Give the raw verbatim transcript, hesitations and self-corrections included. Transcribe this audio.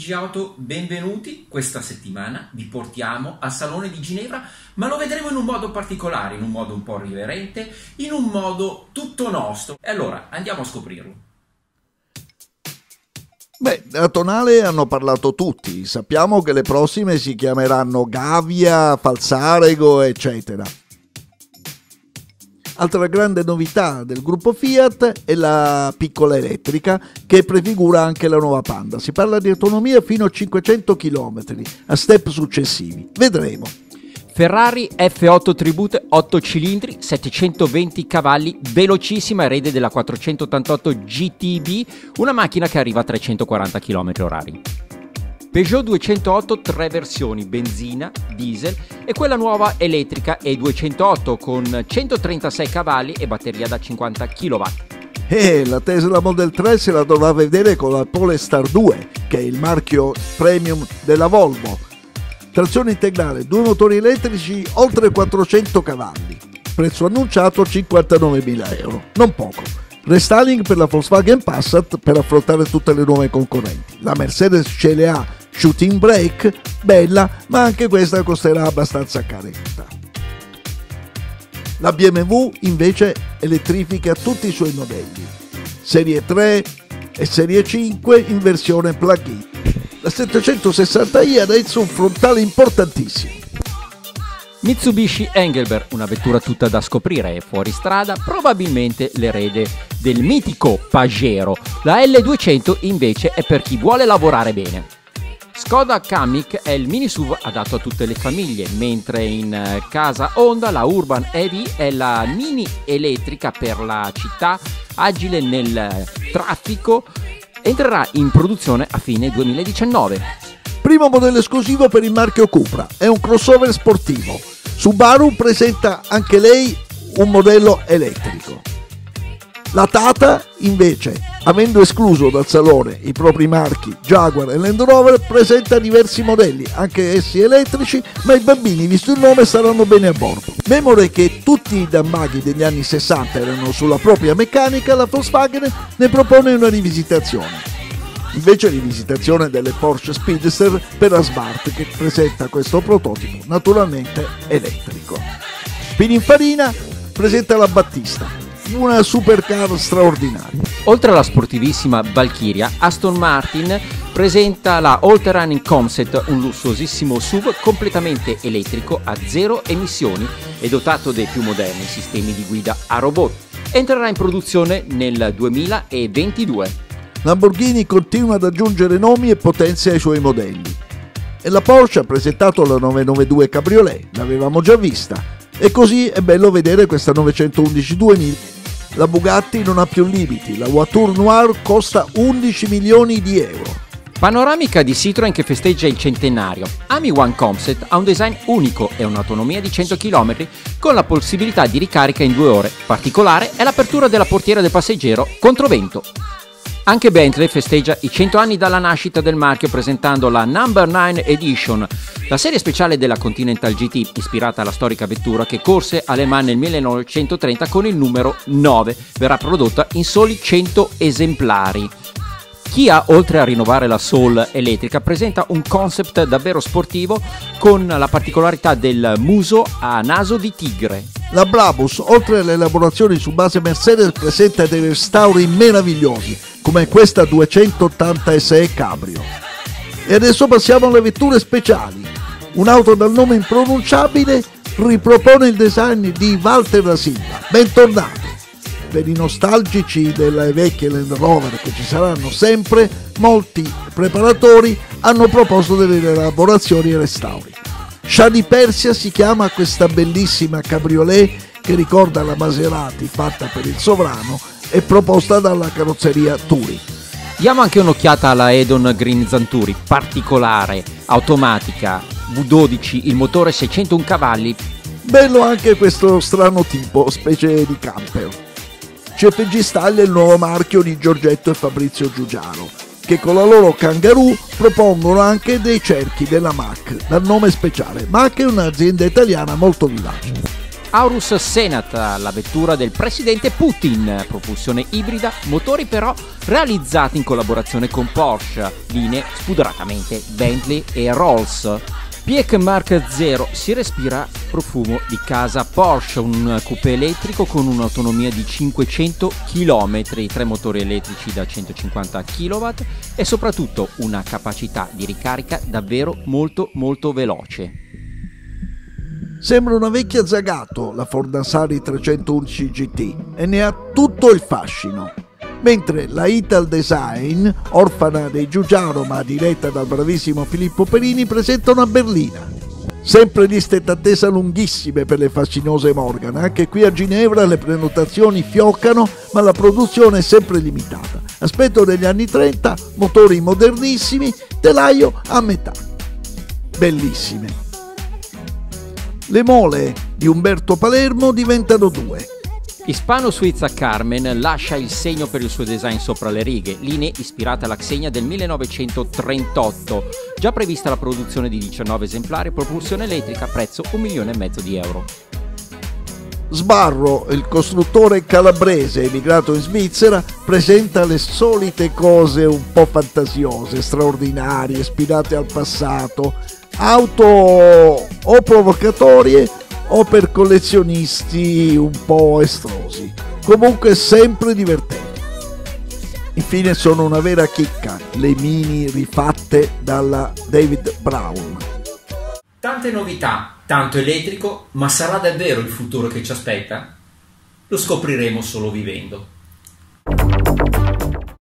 amici auto, benvenuti. Questa settimana vi portiamo al Salone di Ginevra, ma lo vedremo in un modo particolare, in un modo un po' irriverente, in un modo tutto nostro. E allora andiamo a scoprirlo. Beh, a Tonale hanno parlato tutti, sappiamo che le prossime si chiameranno Gavia, Falzarego, eccetera. Altra grande novità del gruppo Fiat è la piccola elettrica che prefigura anche la nuova Panda. Si parla di autonomia fino a cinquecento chilometri a step successivi. Vedremo. Ferrari F otto Tribute otto cilindri, settecentoventi cavalli, velocissima, erede della quattrocentottantotto G T B, una macchina che arriva a trecentoquaranta chilometri orari. Peugeot duecentootto, tre versioni, benzina, diesel e quella nuova elettrica E duecentootto con centotrentasei cavalli e batteria da cinquanta chilowatt. E la Tesla Model tre se la dovrà vedere con la Polestar due, che è il marchio premium della Volvo. Trazione integrale, due motori elettrici, oltre quattrocento cavalli. Prezzo annunciato cinquantanovemila euro, non poco. Restyling per la Volkswagen Passat per affrontare tutte le nuove concorrenti. La Mercedes C L A Shooting Brake, bella, ma anche questa costerà abbastanza caretta. La B M W invece elettrifica tutti i suoi modelli, Serie tre e Serie cinque in versione plug-in. La settecentosessanta i ha adesso un frontale importantissimo. Mitsubishi Engelbert, una vettura tutta da scoprire e fuori strada, probabilmente l'erede del mitico Pajero. La L duecento invece è per chi vuole lavorare bene. Skoda Kamiq è il mini S U V adatto a tutte le famiglie, mentre in casa Honda la Urban E V è la mini elettrica per la città, agile nel traffico, entrerà in produzione a fine duemiladiciannove. Primo modello esclusivo per il marchio Cupra, è un crossover sportivo. Subaru presenta anche lei un modello elettrico. La Tata, invece, avendo escluso dal salone i propri marchi Jaguar e Land Rover, presenta diversi modelli, anche essi elettrici, ma i bambini, visto il nome, staranno bene a bordo. Memore che tutti i dammaghi degli anni sessanta erano sulla propria meccanica, la Volkswagen ne propone una rivisitazione. Invece rivisitazione delle Porsche Speedster per la Smart, che presenta questo prototipo naturalmente elettrico. Pininfarina presenta la Battista, una supercar straordinaria. Oltre alla sportivissima Valkyria, Aston Martin presenta la All Terrain Concept, un lussuosissimo S U V completamente elettrico a zero emissioni e dotato dei più moderni sistemi di guida a robot. Entrerà in produzione nel duemilaventidue. Lamborghini continua ad aggiungere nomi e potenze ai suoi modelli. E la Porsche ha presentato la novecentonovantadue Cabriolet, l'avevamo già vista. E così è bello vedere questa novecentoundici duemila. La Bugatti non ha più limiti, la Voiture Noire costa undici milioni di euro. Panoramica di Citroën che festeggia il centenario. Ami One Concept ha un design unico e un'autonomia di cento chilometri con la possibilità di ricarica in due ore. Particolare è l'apertura della portiera del passeggero controvento. Anche Bentley festeggia i cento anni dalla nascita del marchio presentando la Number nine Edition, la serie speciale della Continental G T ispirata alla storica vettura che corse a Le Mans nel millenovecentotrenta con il numero nove. Verrà prodotta in soli cento esemplari. Kia, oltre a rinnovare la Soul elettrica, presenta un concept davvero sportivo con la particolarità del muso a naso di tigre. La Brabus, oltre alle elaborazioni su base Mercedes, presenta dei restauri meravigliosi, come questa duecentottanta S E Cabrio. E adesso passiamo alle vetture speciali. Un'auto dal nome impronunciabile ripropone il design di Walter da Silva. Bentornato! Per i nostalgici delle vecchie Land Rover, che ci saranno sempre, molti preparatori hanno proposto delle elaborazioni e restauri. Shadi Persia si chiama questa bellissima cabriolet che ricorda la Maserati fatta per il sovrano e proposta dalla carrozzeria Turi. Diamo anche un'occhiata alla Edon Green Zanturi, particolare, automatica, V dodici, il motore seicentouno cavalli. Bello anche questo strano tipo, specie di camper. C F G Style è il nuovo marchio di Giorgetto e Fabrizio Giugiaro, che con la loro Kangaroo propongono anche dei cerchi della M A C, dal nome speciale. M A C è un'azienda italiana molto vivace. Aurus Senat, la vettura del presidente Putin, propulsione ibrida, motori però realizzati in collaborazione con Porsche, linee spudoratamente Bentley e Rolls. Piech Mark zero, si respira profumo di casa Porsche, un coupé elettrico con un'autonomia di cinquecento chilometri, tre motori elettrici da centocinquanta chilowatt e soprattutto una capacità di ricarica davvero molto molto veloce. Sembra una vecchia Zagato la Ford Ansari trecentoundici G T e ne ha tutto il fascino. Mentre la Ital Design, orfana dei Giugiaro ma diretta dal bravissimo Filippo Perini, presenta una berlina. Sempre liste d'attesa lunghissime per le fascinose Morgan, anche qui a Ginevra le prenotazioni fioccano ma la produzione è sempre limitata. Aspetto degli anni trenta, motori modernissimi, telaio a metà. Bellissime. Le mole di Umberto Palermo diventano due. Hispano-Suiza Carmen lascia il segno per il suo design sopra le righe, linee ispirate alla Xenia del millenovecentotrentotto, già prevista la produzione di diciannove esemplari, propulsione elettrica, prezzo un milione e mezzo di euro. Sbarro, il costruttore calabrese emigrato in Svizzera, presenta le solite cose un po' fantasiose, straordinarie, ispirate al passato, auto o provocatorie o per collezionisti un po' estrosi, comunque sempre divertenti. Infine sono una vera chicca le Mini rifatte dalla David Brown. Tante novità, tanto elettrico, ma sarà davvero il futuro che ci aspetta? Lo scopriremo solo vivendo.